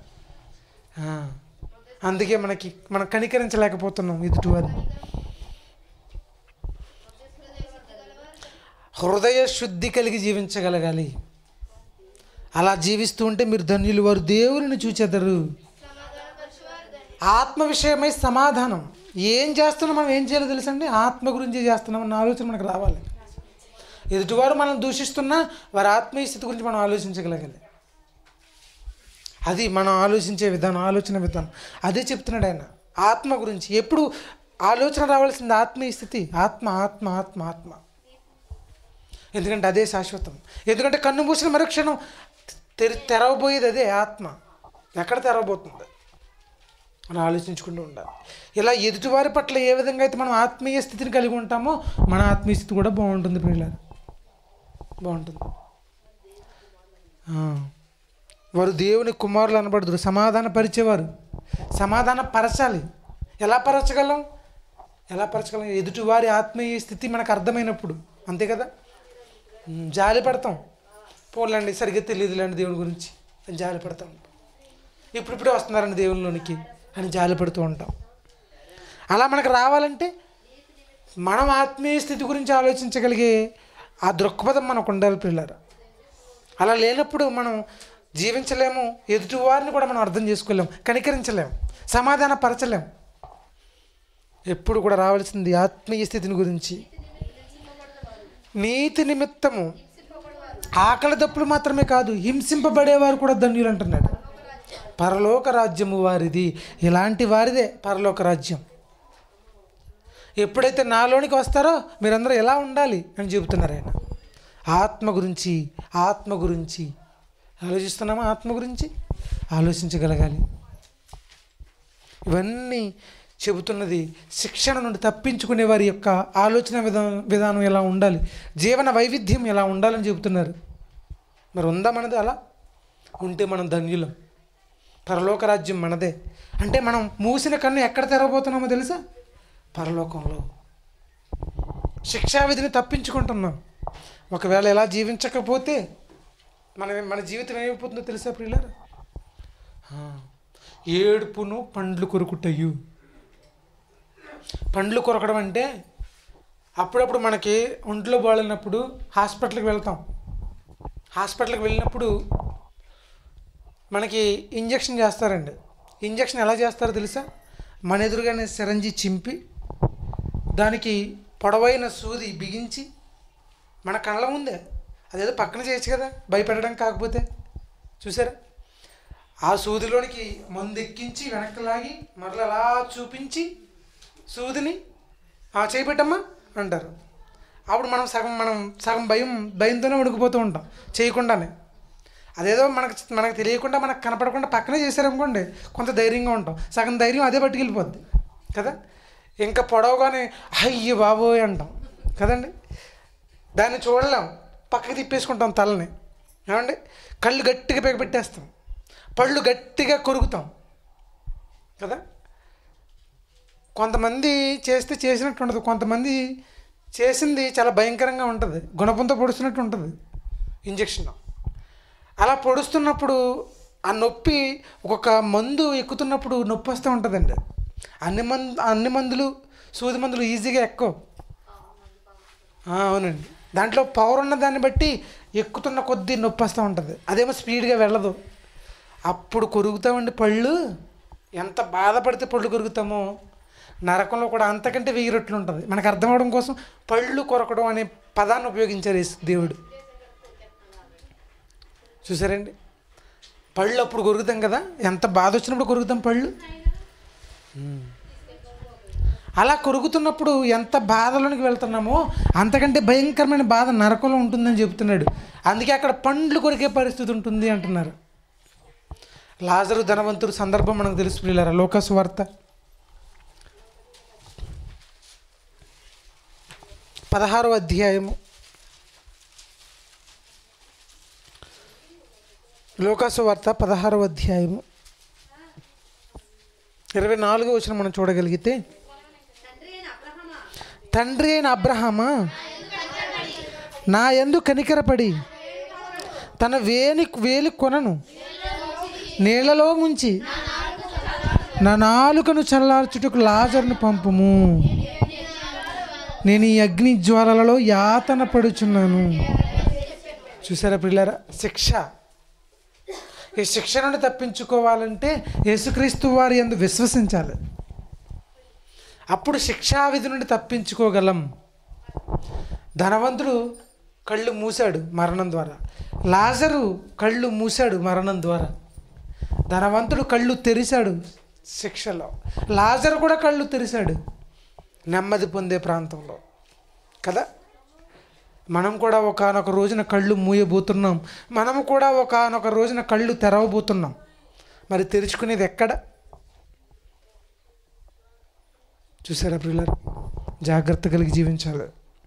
అందుకే మనం కనికరించలేకపోతున్నాం ఎదుటివారిని. హృదయ శుద్ధి కలిగి జీవించగలగాలి. అలా జీవిస్తూ ఉంటే మీరు ధన్యులు, వారు దేవుని చూచెదరు. ఆత్మ విషయమై సమాధానం. ఏం చేస్తున్నాం, మనం ఏం చేయాలో తెలుసండి? ఆత్మ గురించి చేస్తున్నాం అన్న ఆలోచన మనకు రావాలి. ఎదుటివారు మనం దూషిస్తున్నా వారి ఆత్మీయ స్థితి గురించి మనం ఆలోచించగలగాలి. అది మనం ఆలోచించే విధానం, ఆలోచన విధానం. అదే చెప్తున్నాడు ఆయన ఆత్మ గురించి. ఎప్పుడు ఆలోచన రావాల్సింది ఆత్మీయ స్థితి. ఆత్మ ఆత్మ ఆత్మ ఆత్మ. ఎందుకంటే అదే శాశ్వతం. ఎందుకంటే కన్ను మూసిన మరుక్షణం తెరవబోయేది అదే ఆత్మ. ఎక్కడ తెరవబోతుంది మనం ఆలోచించుకుంటూ ఉండాలి. ఇలా ఎదుటివారి పట్ల ఏ విధంగా అయితే మనం ఆత్మీయ స్థితిని కలిగి ఉంటామో మన ఆత్మీయ స్థితి కూడా బాగుంటుంది పిల్లలు, బాగుంటుంది. వారు దేవుని కుమారులు అనబడుదురు. సమాధాన పరిచేవారు. సమాధాన పరచాలి. ఎలా పరచగలం? ఎదుటివారి ఆత్మీయ స్థితి మనకు అర్థమైనప్పుడు, అంతే కదా. జాలి పడతాం, పోలండి సరిగ్గా తెలియదులేండి దేవుని గురించి అని జాలి పడతాం. ఇప్పుడిప్పుడే వస్తున్నారండి దేవునిలోనికి అని జాలి పడుతూ ఉంటాం. అలా మనకు రావాలంటే మనం ఆత్మీయ స్థితి గురించి ఆలోచించగలిగే ఆ దృక్పథం మనకు ఉండాలి పిల్లలు. అలా లేనప్పుడు మనం జీవించలేము. ఎదుటివారిని కూడా మనం అర్థం చేసుకోలేము, కనికరించలేము, సమాధాన పరచలేము. ఎప్పుడు కూడా రావాల్సింది ఆత్మీయ స్థితిని గురించి. నీతి నిమిత్తము ఆకలి దప్పులు మాత్రమే కాదు, హింసింపబడేవారు కూడా ధన్యులు అంటున్నాడు. పరలోక రాజ్యము వారిది. ఇలాంటి వారిదే పరలోక రాజ్యం. ఎప్పుడైతే నాలోనికి వస్తారో మీరందరూ ఎలా ఉండాలి అని చెబుతున్నారు ఆయన. ఆత్మ గురించి ఆలోచిస్తున్నామా? ఆత్మ గురించి ఆలోచించగలగాలి. ఇవన్నీ చెబుతున్నది శిక్షణ నుండి తప్పించుకునే వారి యొక్క ఆలోచన విధానం ఎలా ఉండాలి, జీవన వైవిధ్యం ఎలా ఉండాలని చెబుతున్నారు. మరి ఉందా మనది? అలా ఉంటే మనం ధన్యులం. పరలోక రాజ్యం మనదే. అంటే మనం మూసిన కన్ను ఎక్కడ తెరవబోతున్నామో తెలుసా? పరలోకంలో. శిక్షా విధిని తప్పించుకుంటున్నాం. ఒకవేళ ఎలా జీవించకపోతే మన జీవితం ఏమైపోతుందో తెలుసా ప్రియులారా? ఏడుపును పండ్లు కొరుకుటయు. పండ్లు కొరకడం అంటే అప్పుడప్పుడు మనకి ఒంట్లో బాగాలేనప్పుడు హాస్పిటల్కి వెళ్తాం. హాస్పిటల్కి వెళ్ళినప్పుడు మనకి ఇంజక్షన్ చేస్తారండి. ఇంజక్షన్ ఎలా చేస్తారో తెలుసా? మన ఎదురుగానే సిరంజి చింపి దానికి పొడవైన సూది బిగించి మన కళ్ళ ముందే, అదేదో పక్కన చేయొచ్చు కదా భయపెట్టడం కాకపోతే, చూసారా? ఆ సూదిలోనికి మందు ఎక్కించి వెనక్కి లాగి మరలా అలా చూపించి సూదిని చేయిపెట్టమ్మా అంటారు. అప్పుడు మనం సగం భయంతోనే ఉడికిపోతూ ఉంటాం చేయకుండానే. అదేదో మనకు తెలియకుండా మనకు కనపడకుండా పక్కనే చేశారనుకోండి కొంత ధైర్యంగా ఉంటాం. సగం ధైర్యం అదే పట్టుకెళ్ళిపోద్ది కదా. ఇంకా పొడవుగానే అయ్యో బాబోయ్ అంటాం కదండి. దాన్ని చూడలేం, పక్కకి తిప్పేసుకుంటాం తలని. ఏమండి, కళ్ళు గట్టిగా పెగపెట్టేస్తాం, పళ్ళు గట్టిగా కొరుకుతాం కదా. కొంతమంది చేసినట్టు ఉండదు, కొంతమంది చేసింది చాలా భయంకరంగా ఉంటుంది, గుణపంతో పొడుస్తున్నట్టు ఉంటుంది ఇంజక్షన్. అలా పొడుస్తున్నప్పుడు ఆ నొప్పి ఒక్కొక్క మందు ఎక్కుతున్నప్పుడు నొప్పి వస్తూ ఉంటుందండి. అన్ని మందులు సూది మందులు ఈజీగా ఎక్కవు. అవునండి, దాంట్లో పవర్ ఉన్న దాన్ని బట్టి ఎక్కుతున్న కొద్దీ నొప్పి వస్తూ ఉంటుంది, అదేమో స్పీడ్గా వెళ్ళదు. అప్పుడు కొరుకుతామండి పళ్ళు. ఎంత బాధపడితే పళ్ళు కొరుకుతామో నరకంలో కూడా అంతకంటే 1000 రెట్లు ఉంటుంది. మనకు అర్థం అవడం కోసం పళ్ళు కొరకడం అనే పదాన్ని ఉపయోగించారు దేవుడు. చూసారండి, పళ్ళు అప్పుడు కొరుకుతాం కదా, ఎంత బాధ వచ్చినప్పుడు కొరుకుతాం పళ్ళు. అలా కొరుకుతున్నప్పుడు ఎంత బాధలోనికి వెళ్తున్నామో అంతకంటే భయంకరమైన బాధ నరకంలో ఉంటుందని చెప్తున్నాడు. అందుకే అక్కడ పండ్లు కొరికే పరిస్థితి ఉంటుంది అంటున్నారు. లాజరు ధనవంతుడు సందర్భం మనకు తెలుసు ప్రియులారా. లోకాసు వార్త 16వ అధ్యాయము, లోకాసు వార్త 16వ అధ్యాయము 24వ వచనం మనం చూడగలిగితే, తండ్రి అయిన అబ్రహామా నా యందు కనికరపడి తన వేలి కొనను నీళ్లలో ముంచి నా నాలుకను చల్లార్చుటకు లాజరును పంపుము, నేను ఈ అగ్ని జ్వాలలలో యాతన పడుచున్నాను. చూసారా పిల్లారా, శిక్ష. ఈ శిక్ష నుండి తప్పించుకోవాలంటే యేసుక్రీస్తు వారి యందు విశ్వసించాలి. అప్పుడు శిక్షావిధి నుండి తప్పించుకోగలం. ధనవంతుడు కళ్ళు మూశాడు మరణం ద్వారా, లాజరు కళ్ళు మూశాడు మరణం ద్వారా. ధనవంతుడు కళ్ళు తెరిచాడు శిక్షలో, లాజరు కూడా కళ్ళు తెరిచాడు నెమ్మది పొందే ప్రాంతంలో కదా. మనం కూడా ఒకానొక రోజున కళ్ళు మూయబోతున్నాం, మనము కూడా ఒకానొక రోజున కళ్ళు తెరవబోతున్నాం. మరి తెరుచుకునేది ఎక్కడ? చూసారా ప్రియులారా, జాగ్రత్త కలిగి జీవించాలి.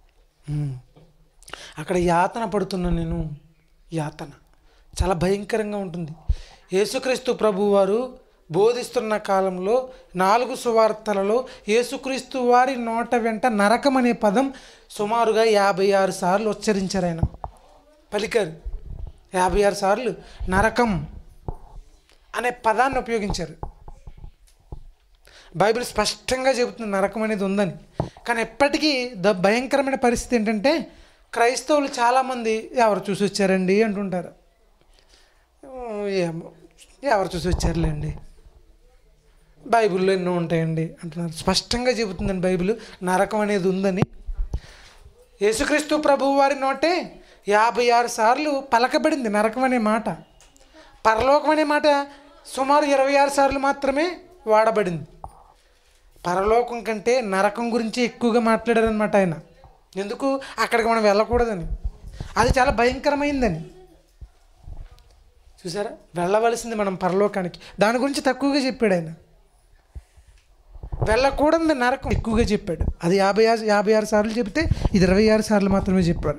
అక్కడ యాతన పడుతున్నాను నేను. యాతన చాలా భయంకరంగా ఉంటుంది. యేసుక్రీస్తు ప్రభు వారు బోధిస్తున్న కాలంలో 4 సువార్తలలో యేసుక్రీస్తు వారి నోట వెంట నరకం అనే పదం సుమారుగా 56 సార్లు ఉచ్చరించారు. ఆయన పలికారు 56 సార్లు నరకం అనే పదాన్ని ఉపయోగించారు. బైబిల్ స్పష్టంగా చెబుతుంది నరకం అనేది ఉందని. కానీ ఎప్పటికీ భయంకరమైన పరిస్థితి ఏంటంటే క్రైస్తవులు చాలామంది ఎవరు చూసి వచ్చారండి అంటుంటారు. ఏమో ఎవరు చూసి వచ్చారులేండి, బైబిల్లో ఎన్నో ఉంటాయండి అంటున్నారు. స్పష్టంగా చెబుతుందండి బైబిల్ నరకం అనేది ఉందని. యేసుక్రీస్తు ప్రభువు వారి నోటే 56 సార్లు పలకబడింది నరకం అనే మాట. పరలోకం అనే మాట సుమారు 26 సార్లు మాత్రమే వాడబడింది. పరలోకం కంటే నరకం గురించి ఎక్కువగా మాట్లాడారనమాట ఆయన. ఎందుకు? అక్కడికి మనం వెళ్ళకూడదని, అది చాలా భయంకరమైందని. చూసారా, వెళ్ళవలసింది మనం పరలోకానికి, దాని గురించి తక్కువగా చెప్పాడు ఆయన. వెళ్ళకూడదు నరకం ఎక్కువగా చెప్పాడు. అది 56 సార్లు చెప్తే ఇది 26 సార్లు మాత్రమే చెప్పారు.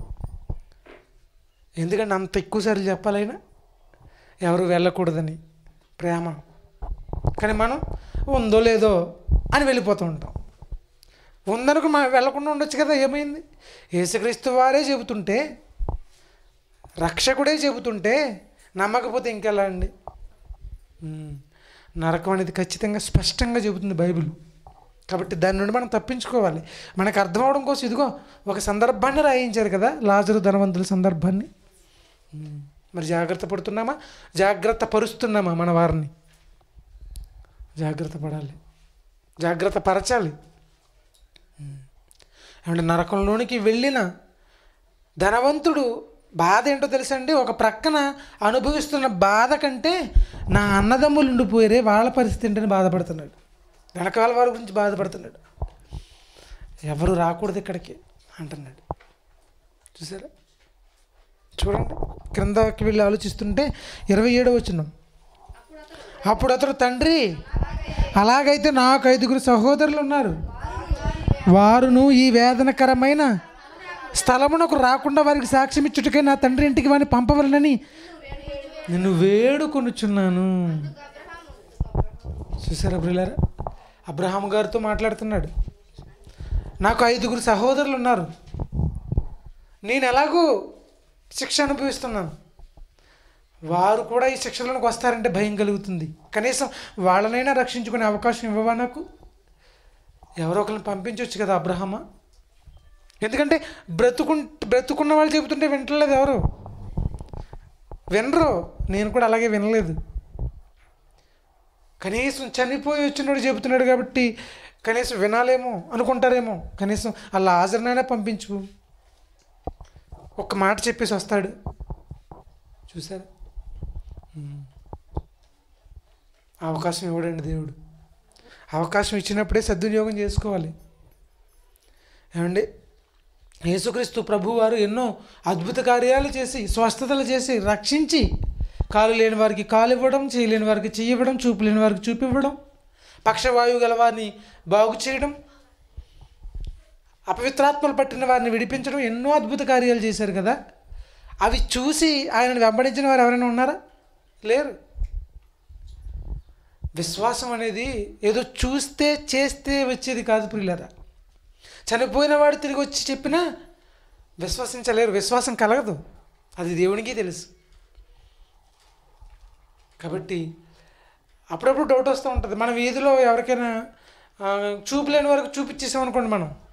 ఎందుకంటే అంత ఎక్కువ సార్లు చెప్పాలైనా ఎవరు వెళ్ళకూడదని ప్రేమ. కానీ మనం ఉందో లేదో అని వెళ్ళిపోతూ ఉంటాం. ఉందనుకు మనం వెళ్ళకుండా ఉండొచ్చు కదా, ఏమైంది? యేసుక్రీస్తు వారే చెబుతుంటే, రక్షకుడే చెబుతుంటే నమ్మకపోతే ఇంకెలా అండి? నరకం అనేది ఖచ్చితంగా స్పష్టంగా చెబుతుంది బైబిల్. కాబట్టి దాని నుండి మనం తప్పించుకోవాలి. మనకు అర్థం అవడం కోసం ఇదిగో ఒక సందర్భాన్ని రాయించారు కదా, లాజరు ధనవంతుల సందర్భాన్ని. మరి జాగ్రత్త పడుతున్నామా? జాగ్రత్త పరుస్తున్నామా మన వారిని? జాగ్రత్త పడాలి, జాగ్రత్త పరచాలి. అంటే నరకంలోనికి వెళ్ళిన ధనవంతుడు బాధ ఏంటో తెలుసా అండి? ఒక ప్రక్కన అనుభవిస్తున్న బాధ కంటే నా అన్నదమ్ములు ఉండిపోయారే వాళ్ళ పరిస్థితి ఏంటని బాధపడుతున్నాడు. వెనకాల వారి గురించి బాధపడుతున్నాడు. ఎవరు రాకూడదు ఇక్కడికి అంటున్నాడు. చూసారా? చూడండి, క్రిందకి వెళ్ళి ఆలోచిస్తుంటే 27వ వచనం. అప్పుడు అతడు, తండ్రి, అలాగైతే నాకు 5 సహోదరులు ఉన్నారు, వారును ఈ వేదనకరమైన స్థలమునకు రాకుండా వారికి సాక్ష్యం ఇచ్చుటకై నా తండ్రి ఇంటికి వారిని పంపవలనని నిన్ను వేడుకొనుచున్నాను. చూసారా ప్రియులారా? అబ్రహాము గారితో మాట్లాడుతున్నాడు. నాకు 5 సహోదరులు ఉన్నారు, నేను ఎలాగూ శిక్ష అనుభవిస్తున్నాను, వారు కూడా ఈ శిక్షలోకి వస్తారంటే భయం కలుగుతుంది. కనీసం వాళ్ళనైనా రక్షించుకునే అవకాశం ఇవ్వవా నాకు? ఎవరో ఒకరిని పంపించవచ్చు కదా అబ్రహమా? ఎందుకంటే బ్రతుకున్న వాళ్ళు చెబుతుంటే వింటలేదు, ఎవరు వినరు. నేను కూడా అలాగే వినలేదు. కనీసం చనిపోయి వచ్చినోడు చెబుతున్నాడు కాబట్టి కనీసం వినాలేమో అనుకుంటారేమో. కనీసం అలా హాజరునైనా పంపించు, ఒక్క మాట చెప్పేసి వస్తాడు. చూసారా? అవకాశం ఇవ్వడండి దేవుడు. అవకాశం ఇచ్చినప్పుడే సద్వినియోగం చేసుకోవాలి. ఏమండి, యేసుక్రీస్తు ప్రభువారు ఎన్నో అద్భుత కార్యాలు చేసి, స్వస్థతలు చేసి, రక్షించి, కాలు లేని వారికి కాలు ఇవ్వడం, చేయలేని వారికి చెయ్యి ఇవ్వడం, చూపు లేని వారికి చూపు ఇవ్వడం, పక్షవాయువు గల వారిని బాగు చేయడం, అపవిత్రాత్మలు పట్టిన వారిని విడిపించడం, ఎన్నో అద్భుత కార్యాలు చేశారు కదా. అవి చూసి ఆయనను వెంబడించిన వారు ఎవరైనా ఉన్నారా? లేరు. విశ్వాసం అనేది ఏదో చూస్తే చేస్తే వచ్చేది కాదు ప్రియులారా. చనిపోయిన వాడు తిరిగి వచ్చి చెప్పినా విశ్వసించలేరు, విశ్వాసం కలగదు. అది దేవునికి తెలుసు. కాబట్టి అప్పుడప్పుడు డౌట్ వస్తూ ఉంటుంది. మన వీధిలో ఎవరికైనా చూపు లేని వరకు చూపించేసామనుకోండి, మనం